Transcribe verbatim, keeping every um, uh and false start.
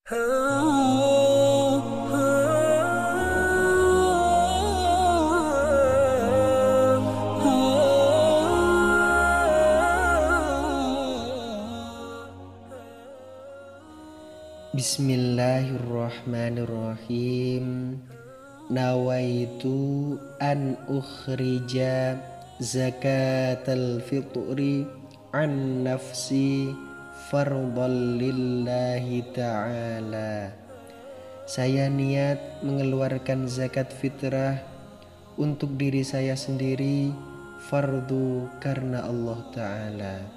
Bismillahirrahmanirrahim. Nawaitu an ukhrija zakatal fitri an nafsi fardhan lillahi ta'ala. Saya niat mengeluarkan zakat fitrah untuk diri saya sendiri, fardu karena Allah Ta'ala.